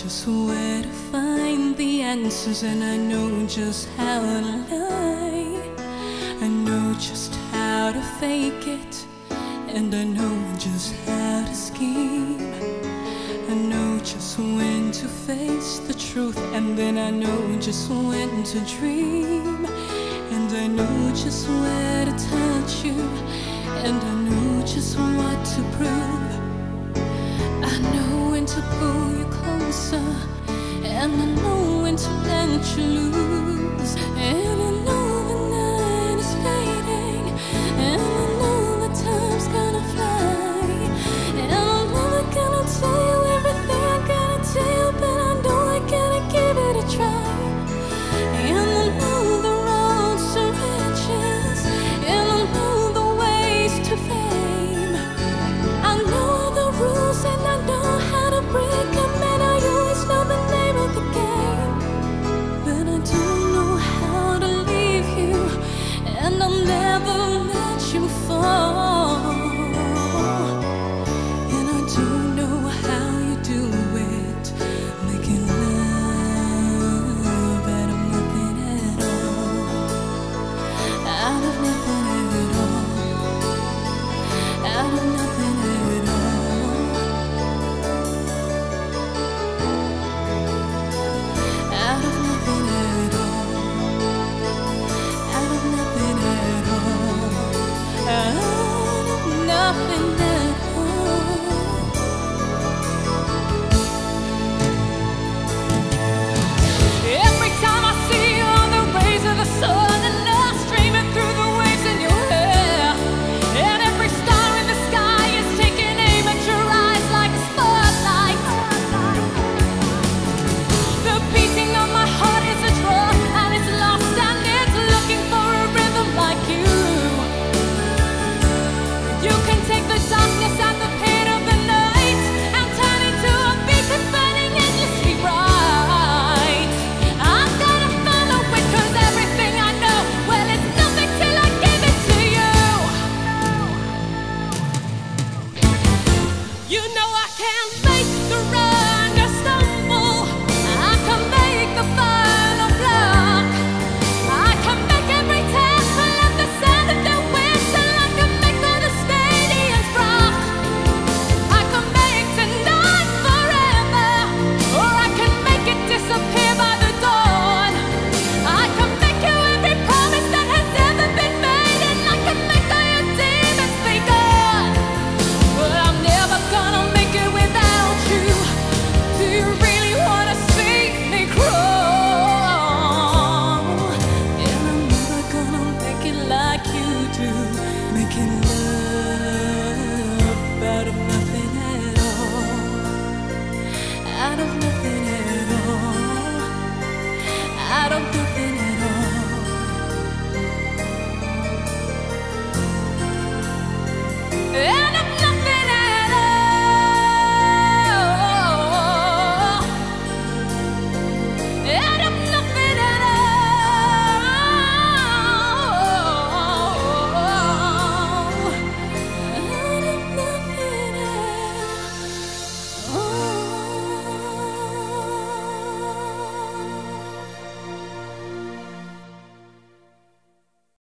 just where to find the answers, and I know just how to lie. I know just how to fake it, and I know just how to scheme. I know just when to face the truth, and then I know just when to dream. And I know just where to touch you, and I know just what to prove. I know when to pull you closer, and I know when to let you lose. And I know the night is fading, and I know the time's gonna fly. And I'm never gonna tell you everything I gotta tell you, but I know I gotta give it a try. And I know the roads to riches, and I know the ways to fame. I know the rules, and I know how to break them, and I always know the name of the game. But I don't know how to leave you, and I'll never let you fall. And I don't know how you do it, making love out of nothing at all. Out of nothing at all. Out of nothing at all. Out of nothing at all. Out of nothing at all. Out of nothing at all. Every time I see you on the rays of the sun, and love streaming through the waves in your hair, and every star in the sky is taking aim at your eyes like a spotlight. The beating of my heart is a drum, and it's lost and it's looking for a rhythm like you. You can take the darkness and the pain of the night and turn into a beacon burning endlessly bright. I've gotta follow it, 'cause everything I know, well, it's nothing till I give it to you. You know I can make the runner stumble, I can make the final block, I can make every temple at the sound of their whistle, I can make all the stadiums rock, I can make tonight forever, or I can make it disappear by the dawn. I can make you every promise that has ever been made, and I can make all your demons be gone. But I'm never gonna make it without you. Do you really wanna see me crawl? And I'm never gonna make it like you do, making love out of nothing at all. Out of nothing at all. Out of nothing at all. And